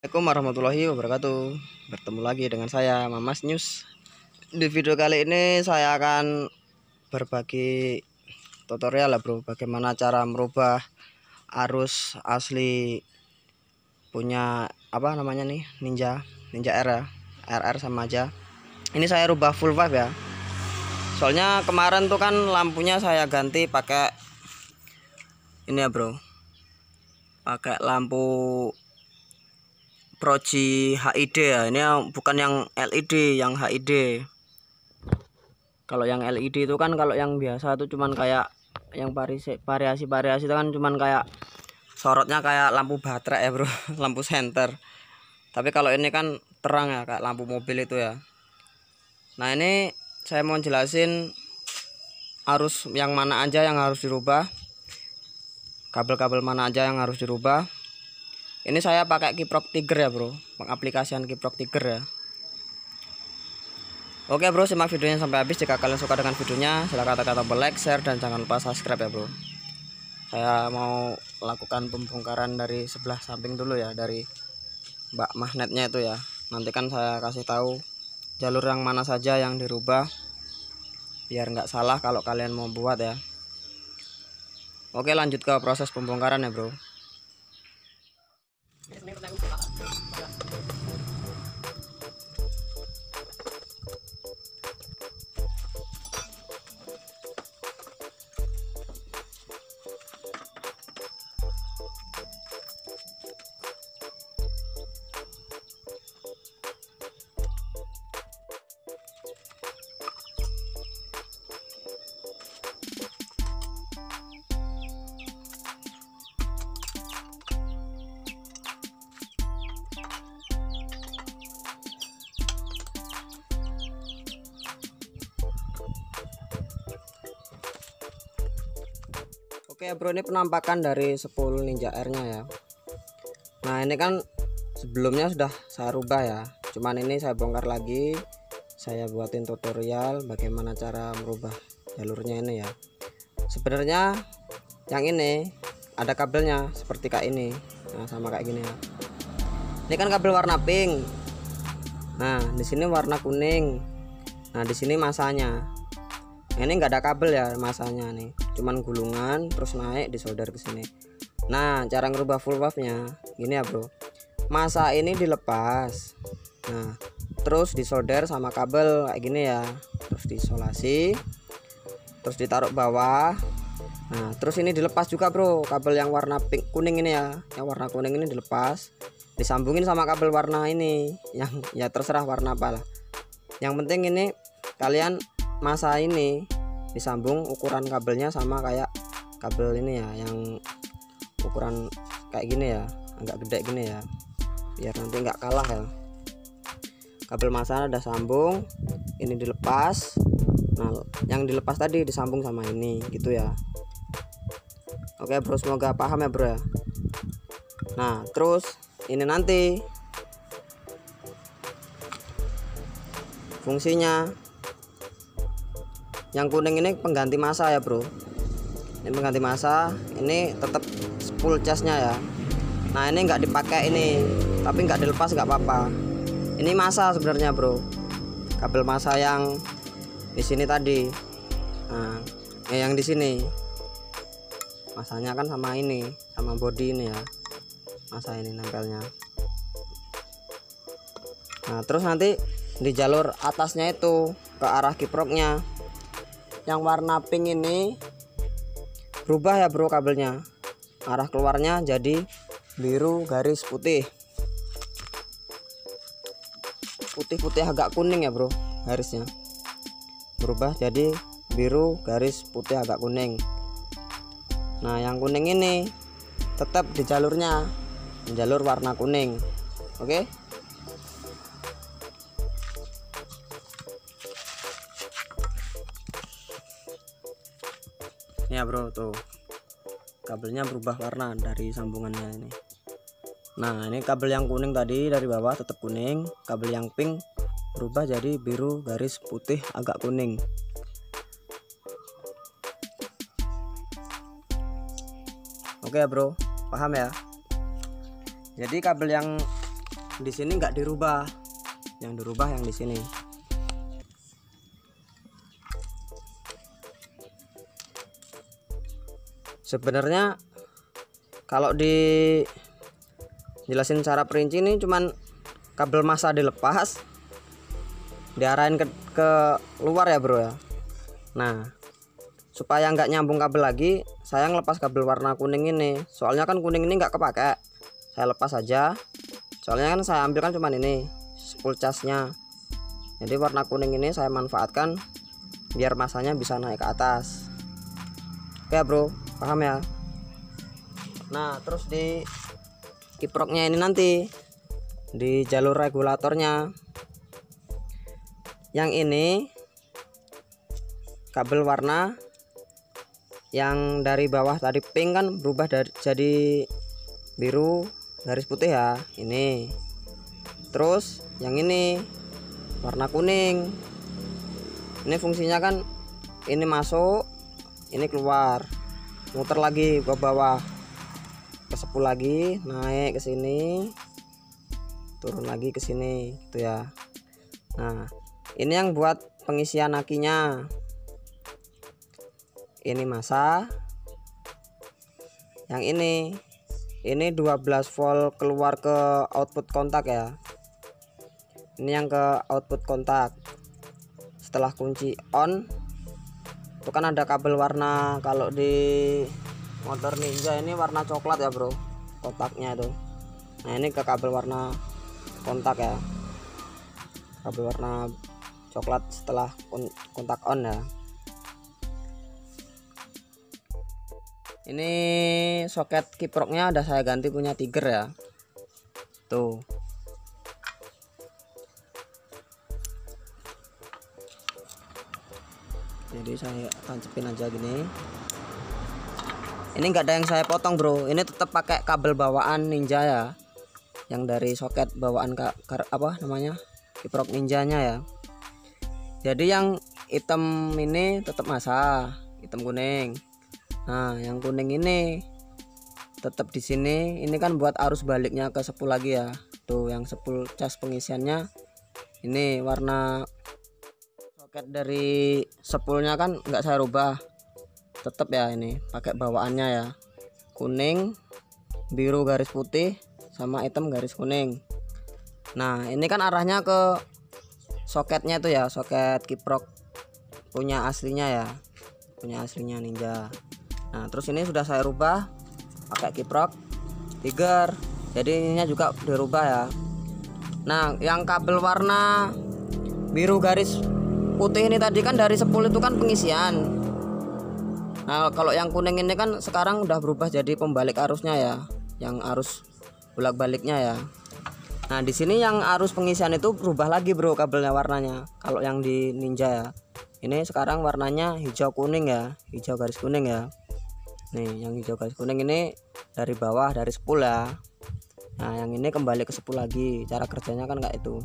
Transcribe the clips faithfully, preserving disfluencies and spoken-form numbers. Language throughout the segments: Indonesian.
Assalamualaikum warahmatullahi wabarakatuh. Bertemu lagi dengan saya Mamas News. Di video kali ini saya akan berbagi tutorial lah bro, bagaimana cara merubah arus asli punya apa namanya nih Ninja Ninja R ya, R R sama aja. Ini saya rubah full wave ya. Soalnya kemarin tuh kan lampunya saya ganti pakai ini ya bro, pakai lampu Proji H I D ya. Ini bukan yang L E D, yang H I D. Kalau yang L E D itu kan, kalau yang biasa tuh cuman kayak yang variasi-variasi itu kan cuman kayak sorotnya kayak lampu baterai ya bro, lampu senter. Tapi kalau ini kan terang ya, kayak lampu mobil itu ya. Nah ini saya mau jelasin arus yang mana aja yang harus dirubah, kabel-kabel mana aja yang harus dirubah. Ini saya pakai Kiprok Tiger ya bro, pengaplikasian Kiprok Tiger ya. Oke bro, simak videonya sampai habis. Jika kalian suka dengan videonya, silahkan tekan tombol like, share, dan jangan lupa subscribe ya bro. Saya mau lakukan pembongkaran dari sebelah samping dulu ya, dari bak magnetnya itu ya. Nanti kan saya kasih tahu jalur yang mana saja yang dirubah, biar nggak salah kalau kalian mau buat ya. Oke, lanjut ke proses pembongkaran ya bro. Oke bro, ini penampakan dari spool Ninja R nya ya. Nah ini kan sebelumnya sudah saya rubah ya, cuman ini saya bongkar lagi, saya buatin tutorial bagaimana cara merubah jalurnya ini ya. Sebenarnya yang ini ada kabelnya seperti kayak ini, nah sama kayak gini ya. Ini kan kabel warna pink, nah di sini warna kuning, nah di sini masanya. Nah, ini nggak ada kabel ya masanya nih, cuman gulungan terus naik disolder ke sini. Nah cara ngerubah full wave nya gini ya bro, masa ini dilepas, nah terus disolder sama kabel kayak gini ya, terus diisolasi, terus ditaruh bawah. Nah terus ini dilepas juga bro, kabel yang warna pink kuning ini ya, yang warna kuning ini dilepas, disambungin sama kabel warna ini yang ya terserah warna apa lah, yang penting ini kalian masa ini disambung ukuran kabelnya sama kayak kabel ini ya, yang ukuran kayak gini ya, agak gede gini ya, biar nanti nggak kalah ya. Kabel masa udah sambung, ini dilepas, nah yang dilepas tadi disambung sama ini gitu ya. Oke bro, semoga paham ya bro ya. Nah terus ini nanti fungsinya, yang kuning ini pengganti masa ya bro, ini pengganti masa, ini tetap full casnya ya. Nah ini nggak dipakai ini, tapi nggak dilepas nggak apa-apa. Ini masa sebenarnya bro, kabel masa yang di sini tadi. Nah eh, yang di sini masanya kan sama ini, sama body ini ya, masa ini nempelnya. Nah terus nanti di jalur atasnya itu ke arah kiproknya, yang warna pink ini berubah ya bro kabelnya, arah keluarnya jadi biru garis putih, putih-putih agak kuning ya bro, garisnya berubah jadi biru garis putih agak kuning. Nah yang kuning ini tetap di jalurnya, di jalur warna kuning. Oke, ya bro, tuh kabelnya berubah warna dari sambungannya ini. Nah ini kabel yang kuning tadi dari bawah tetap kuning, kabel yang pink berubah jadi biru garis putih agak kuning. Oke bro, paham ya. Jadi kabel yang di sini nggak dirubah, yang dirubah yang di sini. Sebenarnya kalau dijelasin cara perinci ini cuman kabel massa dilepas, diarahin ke, ke luar ya bro ya. Nah supaya nggak nyambung kabel lagi, saya ngelepas kabel warna kuning ini. Soalnya kan kuning ini nggak kepake, saya lepas aja. Soalnya kan saya ambil kan cuman ini spool casnya. Jadi warna kuning ini saya manfaatkan biar masanya bisa naik ke atas. Oke bro, paham ya? Nah terus di kiproknya ini nanti di jalur regulatornya, yang ini kabel warna yang dari bawah tadi pink kan berubah dari jadi biru garis putih ya, ini. Terus yang ini warna kuning, ini fungsinya kan ini masuk, ini keluar, muter lagi ke bawah, ke spool lagi, naik ke sini, turun lagi ke sini gitu ya. Nah ini yang buat pengisian akinya, ini massa. Yang ini ini dua belas volt keluar ke output kontak ya, ini yang ke output kontak. Setelah kunci on itu kan ada kabel warna, kalau di motor Ninja ini warna coklat ya bro kontaknya itu. Nah ini ke kabel warna kontak ya, kabel warna coklat setelah kontak on ya. Ini soket kiproknya udah saya ganti punya Tiger ya, tuh. Jadi saya tancepin aja gini. Ini enggak ada yang saya potong bro, ini tetap pakai kabel bawaan Ninja ya, yang dari soket bawaan ka, ka, apa namanya kiprok Ninjanya ya. Jadi yang hitam ini tetap massa, hitam kuning. Nah yang kuning ini tetap di sini, ini kan buat arus baliknya ke spool lagi ya. Tuh yang spool cas pengisiannya ini warna soket dari spoolnya kan nggak saya rubah, tetap ya, ini pakai bawaannya ya, kuning biru garis putih sama hitam garis kuning. Nah ini kan arahnya ke soketnya itu ya, soket kiprok punya aslinya ya, punya aslinya Ninja. Nah terus ini sudah saya rubah pakai kiprok Tiger, jadi ininya juga dirubah ya. Nah yang kabel warna biru garis putih ini tadi kan dari spool itu kan pengisian. Nah kalau yang kuning ini kan sekarang udah berubah jadi pembalik arusnya ya, yang arus bolak baliknya ya. Nah di sini yang arus pengisian itu berubah lagi bro kabelnya warnanya. Kalau yang di Ninja ya, ini sekarang warnanya hijau kuning ya, hijau garis kuning ya. Nih yang hijau garis kuning ini dari bawah, dari spool ya. Nah yang ini kembali ke spool lagi, cara kerjanya kan kayak itu.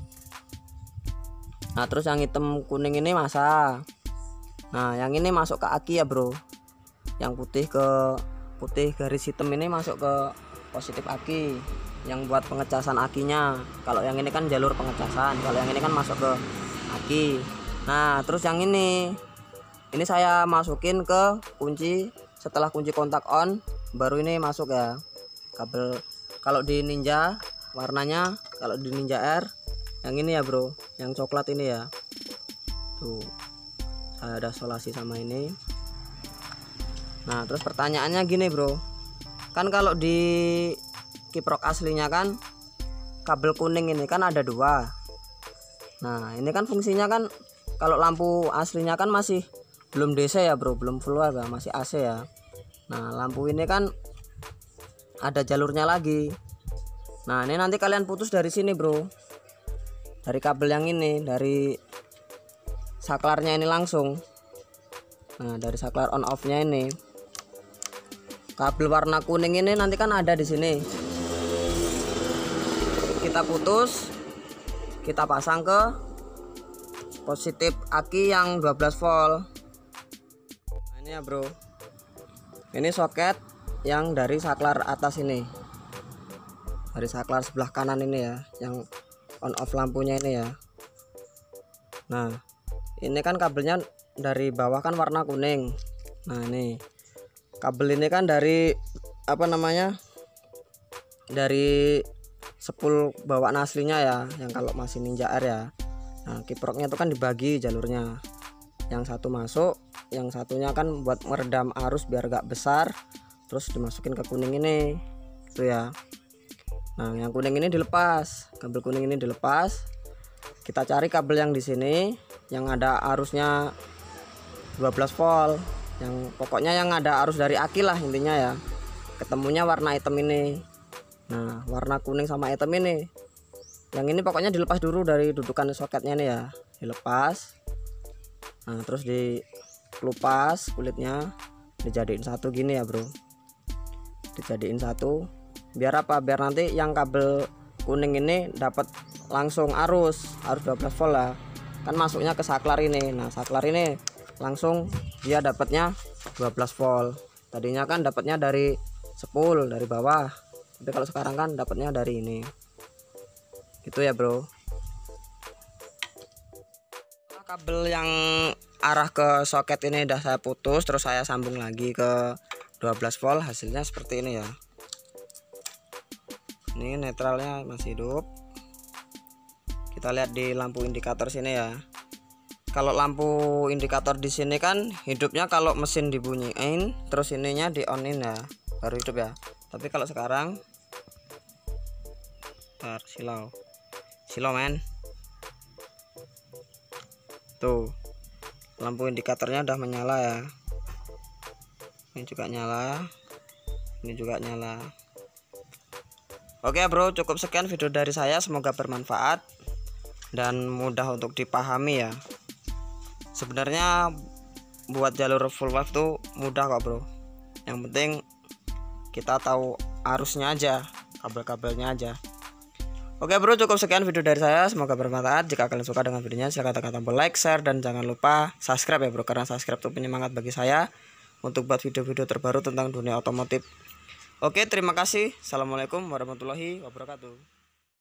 Nah terus yang hitam kuning ini massa. Nah yang ini masuk ke aki ya bro, yang putih ke putih garis hitam ini masuk ke positif aki, yang buat pengecasan akinya. Kalau yang ini kan jalur pengecasan, kalau yang ini kan masuk ke aki. Nah terus yang ini ini saya masukin ke kunci, setelah kunci kontak on baru ini masuk ya kabel. Kalau di Ninja warnanya, kalau di Ninja R yang ini ya bro, yang coklat ini ya, tuh saya ada solasi sama ini. Nah terus pertanyaannya gini bro, kan kalau di kiprok aslinya kan kabel kuning ini kan ada dua. Nah ini kan fungsinya kan kalau lampu aslinya kan masih belum D C ya bro, belum full ya, masih A C ya. Nah lampu ini kan ada jalurnya lagi. Nah ini nanti kalian putus dari sini bro, dari kabel yang ini, dari saklarnya ini langsung. Nah dari saklar on off nya ini, kabel warna kuning ini nanti kan ada di sini, kita putus, kita pasang ke positif aki yang dua belas volt. Nah ini ya bro, ini soket yang dari saklar atas ini, dari saklar sebelah kanan ini ya, yang on off lampunya ini ya. Nah ini kan kabelnya dari bawah kan warna kuning. Nah ini kabel ini kan dari apa namanya, dari spool bawaan aslinya ya, yang kalau masih Ninja R ya. Nah kiproknya itu kan dibagi jalurnya, yang satu masuk, yang satunya kan buat meredam arus biar gak besar, terus dimasukin ke kuning ini itu ya. Nah yang kuning ini dilepas, kabel kuning ini dilepas, kita cari kabel yang di sini yang ada arusnya dua belas volt, yang pokoknya yang ada arus dari aki lah intinya ya. Ketemunya warna hitam ini. Nah warna kuning sama hitam ini, yang ini pokoknya dilepas dulu dari dudukan soketnya nih ya, dilepas. Nah terus dikelupas kulitnya, dijadiin satu gini ya bro, dijadiin satu biar apa, biar nanti yang kabel kuning ini dapat langsung arus arus dua belas volt lah, kan masuknya ke saklar ini. Nah saklar ini langsung dia dapatnya dua belas volt, tadinya kan dapatnya dari spool dari bawah, tapi kalau sekarang kan dapatnya dari ini itu ya bro. Kabel yang arah ke soket ini udah saya putus, terus saya sambung lagi ke dua belas volt, hasilnya seperti ini ya. Ini netralnya masih hidup. Kita lihat di lampu indikator sini ya. Kalau lampu indikator di sini kan hidupnya kalau mesin dibunyiin, terus ininya di onin ya, baru hidup ya. Tapi kalau sekarang ntar silau silau men, tuh lampu indikatornya udah menyala ya. Ini juga nyala, ini juga nyala. Oke bro, cukup sekian video dari saya, semoga bermanfaat dan mudah untuk dipahami ya. Sebenarnya buat jalur full wave tuh mudah kok bro, yang penting kita tahu arusnya aja, kabel-kabelnya aja. Oke bro, cukup sekian video dari saya, semoga bermanfaat. Jika kalian suka dengan videonya silahkan tekan tombol like, share, dan jangan lupa subscribe ya bro, karena subscribe itu penyemangat bagi saya untuk buat video-video terbaru tentang dunia otomotif. Oke, terima kasih. Assalamualaikum warahmatullahi wabarakatuh.